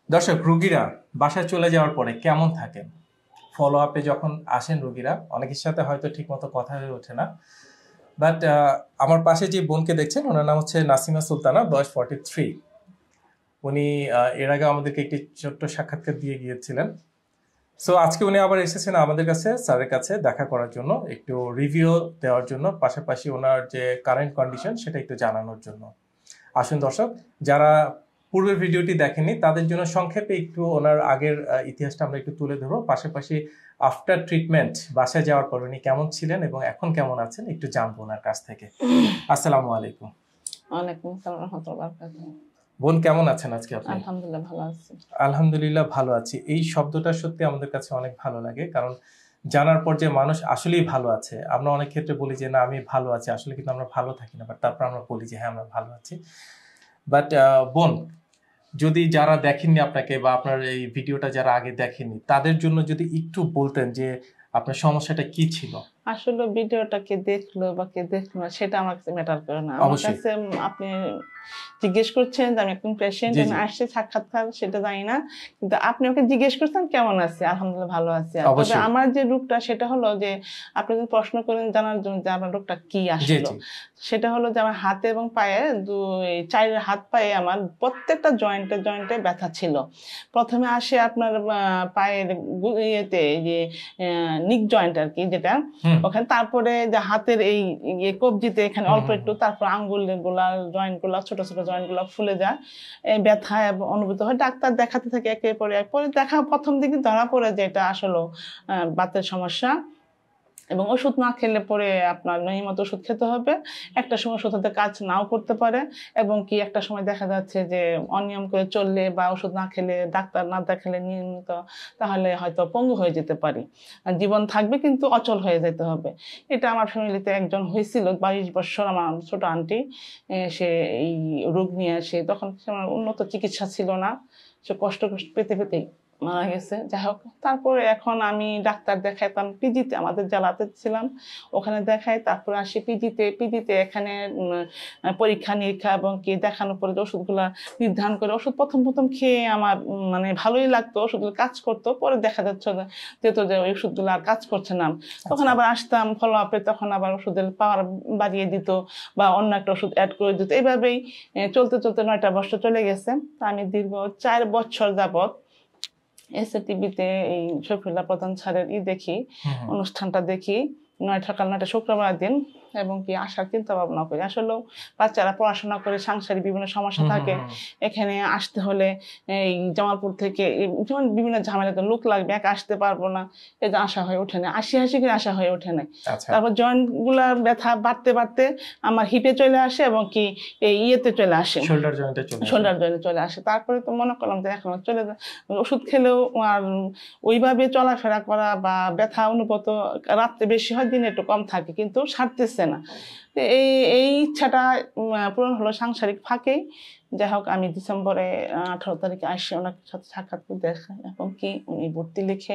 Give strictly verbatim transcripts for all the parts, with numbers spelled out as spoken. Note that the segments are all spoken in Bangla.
দর্শক, রোগীরা বাসায় চলে যাওয়ার পরে কেমন থাকেন, ফলো আপে যখন আসেন রোগীরা, অনেকের সাথে হয়তো ঠিকমতো কথা হয়ে ওঠে না। বাট আমার পাশে যে বোনকে দেখছেন, ওনার নাম হচ্ছে নাসিমা সুলতানা, বয়স ফর্টি থ্রি। উনি এর আগে আমাদেরকে একটি ছোট্ট সাক্ষাৎকার দিয়ে গিয়েছিলেন। সো আজকে উনি আবার এসেছেন আমাদের কাছে, স্যারের কাছে দেখা করার জন্য, একটু রিভিউ দেওয়ার জন্য, পাশাপাশি ওনার যে কারেন্ট কন্ডিশন সেটা একটু জানানোর জন্য। আসুন দর্শক, যারা পূর্বের ভিডিওটি দেখেননি তাদের জন্য সংক্ষেপে একটু ওনার আগের ইতিহাসটা আমরা একটু তুলে ধরবো, পাশাপাশি আফটার ট্রিটমেন্ট বাসায় যাওয়ার পর উনি কেমন ছিলেন এবং এখন কেমন আছেন একটু জানবো ওনার কাছ থেকে। আসসালামু আলাইকুম। ওয়ালাইকুম আসসালাম ওয়া রাহমাতুল্লাহি ওয়া বারাকাতুহু। বোন, কেমন আছেন আজকে আপনি? আলহামদুলিল্লাহ ভালো আছি। আলহামদুলিল্লাহ ভালো আছি। এই শব্দটা সত্যি আমাদের কাছে অনেক ভালো লাগে, কারণ জানার পর যে মানুষ আসলেই ভালো আছে। আমরা অনেক ক্ষেত্রে বলি যে না আমি ভালো আছি, আসলে কিন্তু আমরা ভালো থাকি না, বাট তারপর আমরা বলি যে হ্যাঁ আমরা ভালো আছি। বাট বোন, যদি যারা দেখেননি আপনাকে বা আপনার এই ভিডিওটা যারা আগে দেখেননি তাদের জন্য যদি একটু বলতেন যে আপনার সমস্যাটা কি ছিল। আসলে ভিডিওটা কে দেখলো বা কে দেখলো না সেটা আমার কাছে ম্যাটার করে না। আমার কাছে আপনি জিজ্ঞেস করছেন যে আমি একজন পেশেন্ট, আমি আসছে সাক্ষাৎকার সেটা জানি না, কিন্তু আপনি ওকে জিজ্ঞেস করছেন কেমন আছে। আলহামদুলিল্লাহ ভালো আছে। তবে আমার যে রোগটা সেটা হলো যে আপনি যদি প্রশ্ন করেন জানার জন্য যে আমার রোগটা কি আসলো, সেটা হলো যে আমার হাতে এবং পায়ে দুই চার হাত পায়ে আমার প্রত্যেকটা জয়েন্টে জয়েন্টে ব্যথা ছিল। প্রথমে আসে আপনার পায়ের ইয়েতে যে নিক জয়েন্ট আর কি যেটা ওখানে, তারপরে যে হাতের এই কবজিতে এখানে অল্প একটু, তারপর আঙ্গুল গুলা জয়েন্ট গুলা ছোট ছোট জয়েন্ট গুলা ফুলে যায়, এই ব্যথা অনুভূত হয়। ডাক্তার দেখাতে থাকে একের পরে এক, পরে দেখা প্রথম দিকে ধরা পড়ে যে এটা আসলে বাতের সমস্যা, এবং ওষুধ না খেলে পরে আপনার নিয়মিত ওষুধ খেতে হবে। একটা সময় ওষুধ হতে কাজ নাও করতে পারে, এবং কি একটা সময় দেখা যাচ্ছে যে অনিয়ম করে চললে বা ওষুধ না খেলে, ডাক্তার না দেখালে নিয়মিত, তাহলে হয়তো পঙ্গু হয়ে যেতে পারি। জীবন থাকবে কিন্তু অচল হয়ে যেতে হবে। এটা আমার ফ্যামিলিতে একজন হয়েছিল, বাইশ বছর আমার ছোট আন্টি, সে এই রোগ নিয়ে আসে। তখন উন্নত চিকিৎসা ছিল না, সে কষ্ট কষ্ট পেতে পেতেই মারা গেছে। যাই হোক, তারপরে এখন আমি ডাক্তার দেখাইতাম পিজিতে, আমাদের জেলাতে ছিলাম, ওখানে দেখাই। তারপরে আসি পিজিতে, পিজিতে এখানে পরীক্ষা নিরীক্ষা এবং কি দেখানোর পরে ওষুধগুলা নির্ধারণ করে, ওষুধ প্রথম প্রথম খেয়ে আমার মানে ভালোই লাগতো, ওষুধগুলো কাজ করতো। পরে দেখা যাচ্ছে যেহেতু যে ওই ওষুধগুলো আর কাজ করছে না, তখন আবার আসতাম ফলো আপে, তখন আবার ওষুধের পাওয়ার বাড়িয়ে দিত বা অন্য একটা ওষুধ অ্যাড করে দিত। এইভাবেই চলতে চলতে নয়টা বছর চলে গেছে। তা আমি দীর্ঘ চার বছর যাবত এস এ টিভিতে এই শফিউল্লাহ প্রধান স্যারের ই দেখি, অনুষ্ঠানটা দেখি নয় সকাল নয়টা শুক্রবার দিন, এবং কি আসার চিন্তা ভাবনা করি। আসলেও বাচ্চারা পড়াশোনা করে সাংসারিক বিভিন্ন সমস্যা থাকে, এখানে আসতে হলে এই জামালপুর থেকে যেমন বিভিন্ন ঝামেলাতে লোক লাগবে, একা আসতে পারবো না, এই যে আশা হয়ে ওঠে না, আশি হাসি করে আশা হয়ে ওঠে না। তারপর জয়েন্ট গুলা ব্যথা বাড়তে বাড়তে আমার হিপে চলে আসে, এবং কি এই ইয়েতে চলে আসে, শোল্ডার জয়েন্টে শোল্ডার জয়েন্টে চলে আসে। তারপরে তো মনে করলাম যে এখন চলে যায়, ওষুধ খেলেও আর ওইভাবে চলাফেরা করা বা ব্যথা অনুভূত রাত্রে বেশি হয়, দিনে একটু কম থাকে, কিন্তু সারতেছে না। এই এই ইচ্ছাটা পূরণ হলো সাংসারিক ফাঁকেই। যাই হোক, আমি ডিসেম্বরে আঠারো তারিখে আসি ওনার সাথে সাক্ষাৎ দেখা, এবং কি উনি ভর্তি লিখে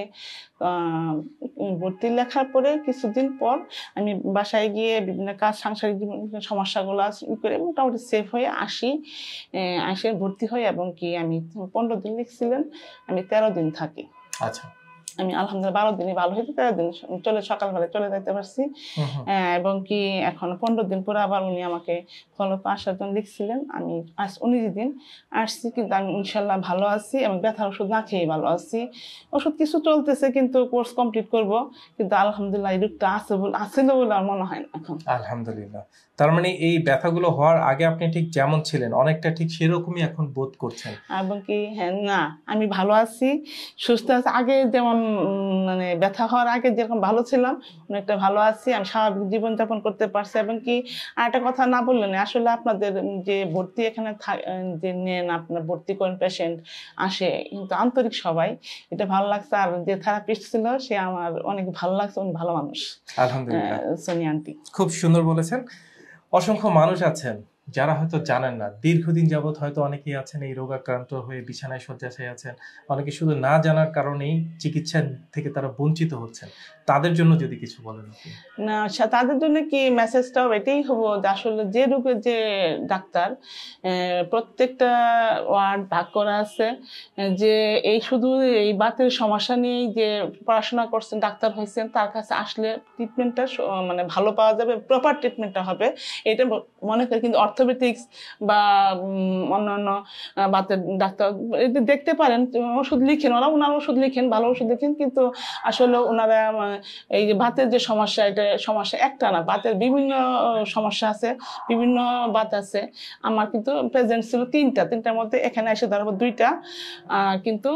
ভর্তি লেখার পরে কিছুদিন পর আমি বাসায় গিয়ে বিভিন্ন কাজ সাংসারিক জীবন সমস্যাগুলো করে মোটামুটি সেফ হয়ে আসি, আসে ভর্তি হই, এবং কি আমি পনেরো দিন লিখছিলেন, আমি তেরো দিন থাকি। আচ্ছা, আমি আলহামদুলিল্লাহ বারো দিনই ভালো হয়েছে, তেরো দিন চলে সকালবেলা চলে যেতে পারছি। এবং কি এখন পনেরো দিন পরে আবার উনি আমাকে ফলো আসার জন্য লিখছিলেন। আমি আজ উনিশ দিন আসছি, কিন্তু আমি ইনশাল্লাহ ভালো আছি, এবং ব্যথার ওষুধ না খেয়ে ভালো আছি। ওষুধ কিছু চলতেছে, কিন্তু কোর্স কমপ্লিট করব, কিন্তু আলহামদুলিল্লাহ এই রোগটা আছে বলে আছিল বলে আর মনে হয় না এখন। আলহামদুলিল্লাহ। তার মানে এই ব্যথাগুলো হওয়ার আগে আপনি ঠিক যেমন ছিলেন অনেকটা ঠিক সেরকমই এখন বোধ করছেন? এবং কি হ্যাঁ, না আমি ভালো আছি, সুস্থ আছি। আগে যেমন মানে ব্যথা হওয়ার আগে যেরকম ভালো ছিলাম, অনেকটা ভালো আছি, আমি স্বাভাবিক জীবনযাপন করতে পারছি। এবং কি আরেকটা কথা না বললেন, আসলে আপনাদের যে ভর্তি এখানে যে নেন, আপনার ভর্তি করেন পেশেন্ট আসে, কিন্তু আন্তরিক সবাই, এটা ভালো লাগছে। আর যে থেরাপিস্ট ছিল সে আমার অনেক ভালো লাগছে, উনি ভালো মানুষ। আলহামদুলিল্লাহ, সোনিয়া আন্টি খুব সুন্দর বলেছেন। অসংখ্য মানুষ আছেন যারা হয়তো জানেন না, দীর্ঘদিন যাবৎ হয়তো অনেকেই আছেন এই রোগাক্রান্ত হয়ে বিছানায় শয্যাশায়ী আছেন, অনেকে শুধু না জানার কারণেই চিকিৎসা থেকে তারা বঞ্চিত হচ্ছেন, তাদের জন্য যদি কিছু বলেন আপনি। না, তাদের জন্য কি মেসেজটাও এটাই হবো যে আসলে যে রোগের যে ডাক্তার প্রত্যেকটা ওয়ার্ড ভাগ করা আছে, যে এই শুধু এই বাতের সমস্যা নিয়েই যে পড়াশোনা করছেন ডাক্তার হয়েছেন তার কাছে আসলে ট্রিটমেন্টটা মানে ভালো পাওয়া যাবে, প্রপার ট্রিটমেন্টটা হবে, এটা মনে করি। কিন্তু অর্থোপেডিক্স বা অন্যান্য বাতের ডাক্তার দেখতে পারেন, ওষুধ লিখেন, ওরা ওনার ওষুধ লিখেন, ভালো ওষুধ লিখেন, কিন্তু আসলে ওনারা এই যে বাতের যে সমস্যা, এটা সমস্যা একটা না, বাতের বিভিন্ন সমস্যা আছে, বিভিন্ন বাত আছে। আমার কিন্তু প্রেজেন্ট ছিল তিনটা, তিনটার মধ্যে এখানে এসে ধরবো দুইটা। কিন্তু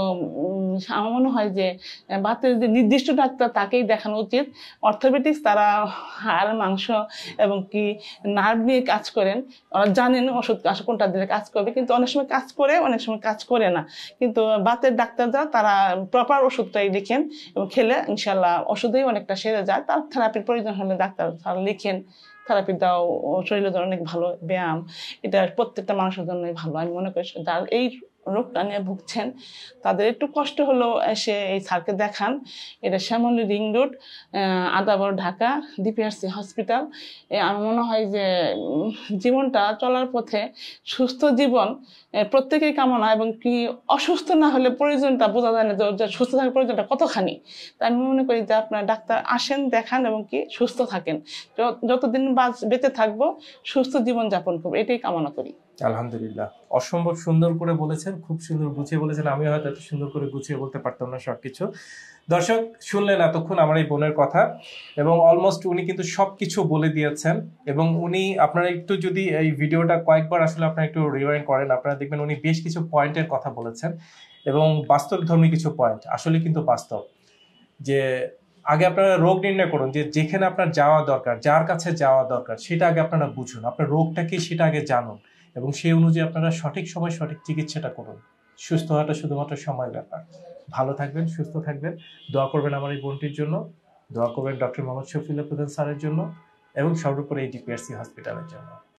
আমার মনে হয় যে বাতের যে নির্দিষ্ট ডাক্তার তাকেই দেখানো উচিত। অর্থোপেডিক্স তারা হাড় মাংস এবং কি নার্ভ নিয়ে কাজ করেন, ওরা জানেন ওষুধ কোনটা দিলে কাজ করবে, কিন্তু অনেক সময় কাজ করে, অনেক সময় কাজ করে না। কিন্তু বাতের ডাক্তাররা তারা প্রপার ওষুধটাই লিখেন এবং খেলে ইনশাল্লাহ ওষুধেই অনেকটা সেরে যায়। তার থেরাপির প্রয়োজন হলে ডাক্তার তারা লিখেন, থেরাপি দাও, শরীরের জন্য অনেক ভালো ব্যায়াম, এটা প্রত্যেকটা মানুষের জন্যই ভালো। আমি মনে করি যার এই রোগটা নিয়ে ভুগছেন তাদের একটু কষ্ট হলেও এসে এই স্যারকে দেখান। এটা Shyamoli ring road, Adabor, Dhaka, DPRC hospital. আমার মনে হয় যে জীবনটা চলার পথে সুস্থ জীবন প্রত্যেকেই কামনা, এবং কি অসুস্থ না হলে প্রয়োজনটা বোঝা যায় না যে সুস্থ থাকার প্রয়োজনটা কতখানি। তাই আমি মনে করি যে আপনার ডাক্তার আসেন, দেখান এবং কি সুস্থ থাকেন, যতদিন বেঁচে থাকবো সুস্থ জীবন যাপন করবো, এটাই কামনা করি। আলহামদুলিল্লাহ, অসম্ভব সুন্দর করে বলেছেন, খুব সুন্দর গুছিয়ে বলেছেন। আমি হয়তো এত সুন্দর করে গুছিয়ে বলতে পারতাম না সবকিছু। দর্শক শুনলেন এতক্ষণ আমার এই বোনের কথা, এবং অলমোস্ট উনি কিন্তু সবকিছু বলে দিয়েছেন। এবং উনি, আপনারা একটু যদি এই ভিডিওটা কয়েকবার আসলে আপনারা একটু রিওয়াইন্ড করেন, আপনারা দেখবেন উনি বেশ কিছু পয়েন্টের কথা বলেছেন, এবং বাস্তবধর্মী কিছু পয়েন্ট, আসলে কিন্তু বাস্তব। যে আগে আপনারা রোগ নির্ণয় করুন, যে যেখানে আপনার যাওয়া দরকার, যার কাছে যাওয়া দরকার, সেটা আগে আপনারা বুঝুন, আপনার রোগটা কি সেটা আগে জানুন, এবং সেই অনুযায়ী আপনারা সঠিক সময় সঠিক চিকিৎসাটা করুন। সুস্থ হওয়াটা শুধুমাত্র সময়ের ব্যাপার। ভালো থাকবেন, সুস্থ থাকবেন, দোয়া করবেন আমার এই বোনটির জন্য, দোয়া করবেন ডক্টর মোহাম্মদ শফিউল্লাহ প্রধান স্যারের জন্য, এবং সর্বোপরি এই ডিপিআরসি হসপিটালের জন্য।